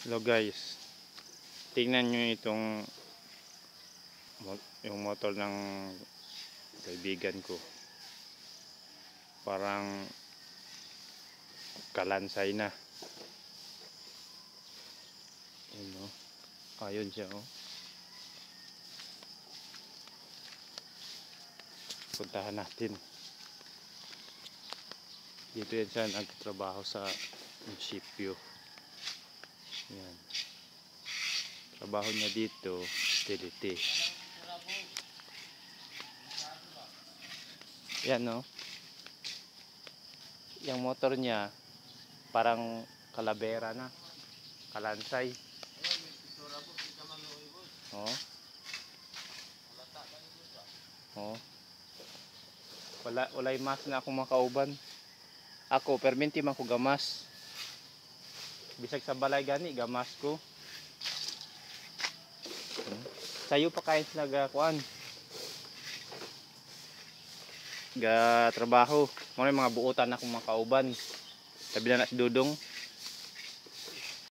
Hello guys, tingnan nyo itong yung motor ng kaibigan ko. Parang kalansay na. Ayun, no? Ayun siya, oh. Puntahan natin. Dito yan siya nagtatrabaho sa munisipyo. Yan. Trabaho niya dito, utility. Yan, no? Yung motor niya parang kalabera na, kalansay. Oh. Oh. Walay mas na akong makauban. Ako perminti man ko gamas. Bisag sa balay gani gamas ko. Sayo pa kain nagakuan. Ga trabaho. Mo mga buutan akong makauban. Sabi na si Dudong.